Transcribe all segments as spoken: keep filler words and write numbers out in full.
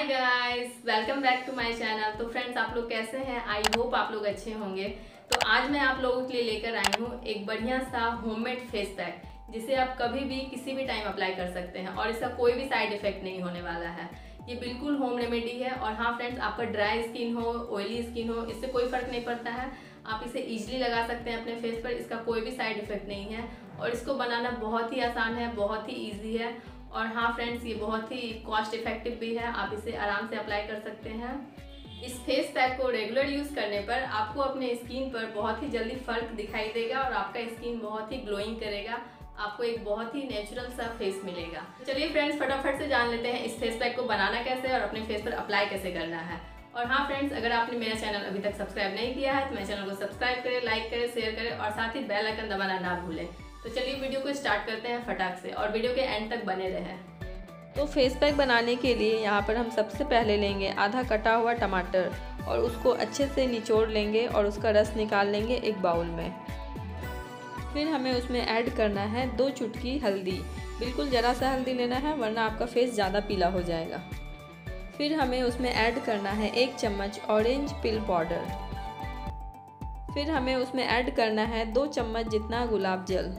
Guys, welcome back to my channel. तो friends, आप लोग कैसे हैं? आई होप आप लोग अच्छे होंगे। तो आज मैं आप लोगों के लिए लेकर आई हूँ एक बढ़िया सा होममेड फेस पैक, जिसे आप कभी भी किसी भी टाइम अप्लाई कर सकते हैं और इसका कोई भी साइड इफेक्ट नहीं होने वाला है। ये बिल्कुल होम रेमेडी है। और हाँ फ्रेंड्स, आपका ड्राई स्किन हो, ऑयली स्किन हो, इससे कोई फर्क नहीं पड़ता है। आप इसे इजीली लगा सकते हैं अपने फेस पर। इसका कोई भी साइड इफेक्ट नहीं है और इसको बनाना बहुत ही आसान है, बहुत ही ईजी है। और हाँ फ्रेंड्स, ये बहुत ही कॉस्ट इफेक्टिव भी है। आप इसे आराम से अप्लाई कर सकते हैं। इस फेस पैक को रेगुलर यूज़ करने पर आपको अपने स्किन पर बहुत ही जल्दी फर्क दिखाई देगा और आपका स्किन बहुत ही ग्लोइंग करेगा। आपको एक बहुत ही नेचुरल सा फेस मिलेगा। चलिए फ्रेंड्स, फटाफट से जान लेते हैं इस फेस पैक को बनाना कैसे और अपने फेस पर अप्लाई कैसे करना है। और हाँ फ्रेंड्स, अगर आपने मेरा चैनल अभी तक सब्सक्राइब नहीं किया है तो मेरे चैनल को सब्सक्राइब करें, लाइक करें, शेयर करें और साथ ही बेल आइकन दबाना ना भूलें। तो चलिए वीडियो को स्टार्ट करते हैं फटाक से और वीडियो के एंड तक बने रहें। तो फेस पैक बनाने के लिए यहाँ पर हम सबसे पहले लेंगे आधा कटा हुआ टमाटर और उसको अच्छे से निचोड़ लेंगे और उसका रस निकाल लेंगे एक बाउल में। फिर हमें उसमें ऐड करना है दो चुटकी हल्दी। बिल्कुल ज़रा सा हल्दी लेना है, वरना आपका फेस ज़्यादा पीला हो जाएगा। फिर हमें उसमें ऐड करना है एक चम्मच ऑरेंज पिल पाउडर। फिर हमें उसमें ऐड करना है दो चम्मच जितना गुलाब जल।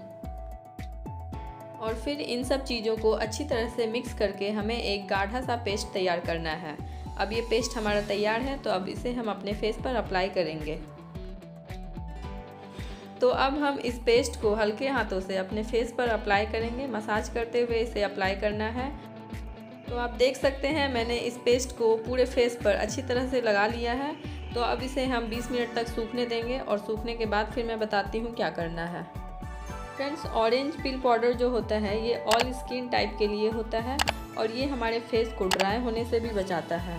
और फिर इन सब चीज़ों को अच्छी तरह से मिक्स करके हमें एक गाढ़ा सा पेस्ट तैयार करना है। अब ये पेस्ट हमारा तैयार है, तो अब इसे हम अपने फेस पर अप्लाई करेंगे। तो अब हम इस पेस्ट को हल्के हाथों से अपने फेस पर अप्लाई करेंगे। मसाज करते हुए इसे अप्लाई करना है। तो आप देख सकते हैं मैंने इस पेस्ट को पूरे फेस पर अच्छी तरह से लगा लिया है। तो अब इसे हम बीस मिनट तक सूखने देंगे और सूखने के बाद फिर मैं बताती हूँ क्या करना है। फ्रेंड्स, ऑरेंज पिल पाउडर जो होता है ये ऑल स्किन टाइप के लिए होता है और ये हमारे फेस को ड्राई होने से भी बचाता है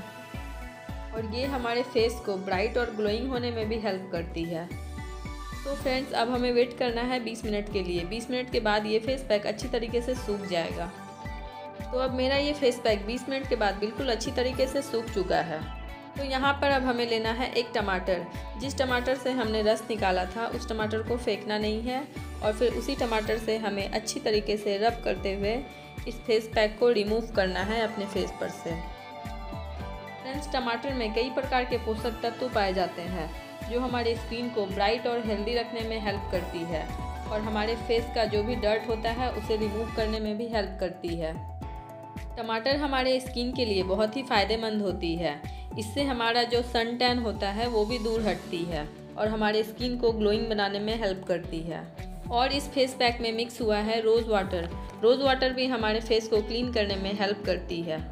और ये हमारे फेस को ब्राइट और ग्लोइंग होने में भी हेल्प करती है। तो फ्रेंड्स, अब हमें वेट करना है बीस मिनट के लिए। बीस मिनट के बाद ये फेस पैक अच्छी तरीके से सूख जाएगा। तो अब मेरा ये फेस पैक बीस मिनट के बाद बिल्कुल अच्छी तरीके से सूख चुका है। तो यहाँ पर अब हमें लेना है एक टमाटर। जिस टमाटर से हमने रस निकाला था उस टमाटर को फेंकना नहीं है और फिर उसी टमाटर से हमें अच्छी तरीके से रब करते हुए इस फेस पैक को रिमूव करना है अपने फेस पर से। फ्रेंड्स, टमाटर में कई प्रकार के पोषक तत्व पाए जाते हैं जो हमारे स्किन को ब्राइट और हेल्दी रखने में हेल्प करती है और हमारे फेस का जो भी डर्ट होता है उसे रिमूव करने में भी हेल्प करती है। टमाटर हमारे स्किन के लिए बहुत ही फ़ायदेमंद होती है। इससे हमारा जो सन टैन होता है वो भी दूर हटती है और हमारे स्किन को ग्लोइंग बनाने में हेल्प करती है। और इस फेस पैक में मिक्स हुआ है रोज़ वाटर। रोज़ वाटर भी हमारे फेस को क्लीन करने में हेल्प करती है।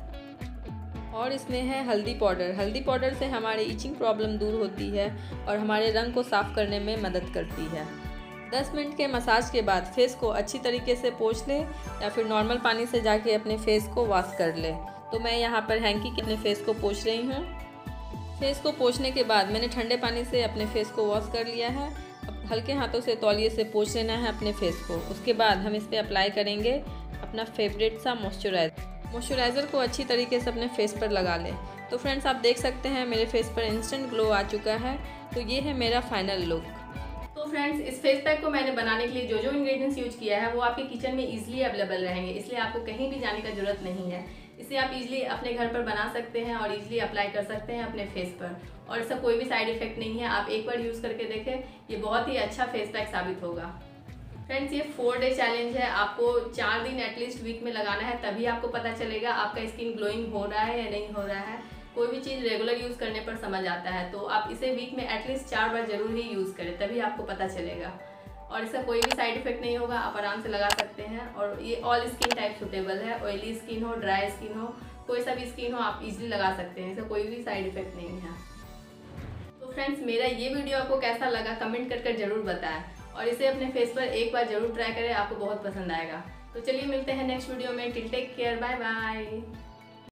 और इसमें है हल्दी पाउडर। हल्दी पाउडर से हमारी इचिंग प्रॉब्लम दूर होती है और हमारे रंग को साफ़ करने में मदद करती है। दस मिनट के मसाज के बाद फेस को अच्छी तरीके से पोंछ ले या फिर नॉर्मल पानी से जाके अपने फेस को वॉश कर ले। तो मैं यहाँ पर हैंकी के अपने फेस को पोंछ रही हूँ। फेस को पोंछने के बाद मैंने ठंडे पानी से अपने फेस को वॉश कर लिया है। अब हल्के हाथों से तौलिए से पोंछ लेना है अपने फेस को। उसके बाद हम इस पर अप्लाई करेंगे अपना फेवरेट सा मॉइस्चराइज़र। मॉइस्चराइज़र को अच्छी तरीके से अपने फेस पर लगा लें। तो फ्रेंड्स, आप देख सकते हैं मेरे फेस पर इंस्टेंट ग्लो आ चुका है। तो ये है मेरा फाइनल लुक। तो फ्रेंड्स, इस फेस पैक को मैंने बनाने के लिए जो जो इंग्रेडिएंट्स यूज किया है वो आपके किचन में इजीली अवेलेबल रहेंगे, इसलिए आपको कहीं भी जाने का जरूरत नहीं है। इसे आप इजीली अपने घर पर बना सकते हैं और इजीली अप्लाई कर सकते हैं अपने फेस पर और इसका कोई भी साइड इफेक्ट नहीं है। आप एक बार यूज़ करके देखें, ये बहुत ही अच्छा फेस पैक साबित होगा। फ्रेंड्स, ये फोर डे चैलेंज है। आपको चार दिन एटलीस्ट वीक में लगाना है, तभी आपको पता चलेगा आपका स्किन ग्लोइंग हो रहा है या नहीं हो रहा है। कोई भी चीज़ रेगुलर यूज़ करने पर समझ आता है। तो आप इसे वीक में एटलीस्ट चार बार जरूर ही यूज़ करें, तभी आपको पता चलेगा। और इसका कोई भी साइड इफेक्ट नहीं होगा, आप आराम से लगा सकते हैं। और ये ऑल स्किन टाइप सूटेबल है। ऑयली स्किन हो, ड्राई स्किन हो, कोई सा भी स्किन हो, आप इजीली लगा सकते हैं। इसका कोई भी साइड इफेक्ट नहीं है। तो फ्रेंड्स, मेरा ये वीडियो आपको कैसा लगा कमेंट कर कर जरूर बताएं और इसे अपने फेस पर एक बार जरूर ट्राई करें, आपको बहुत पसंद आएगा। तो चलिए मिलते हैं नेक्स्ट वीडियो में। Till take care, bye bye.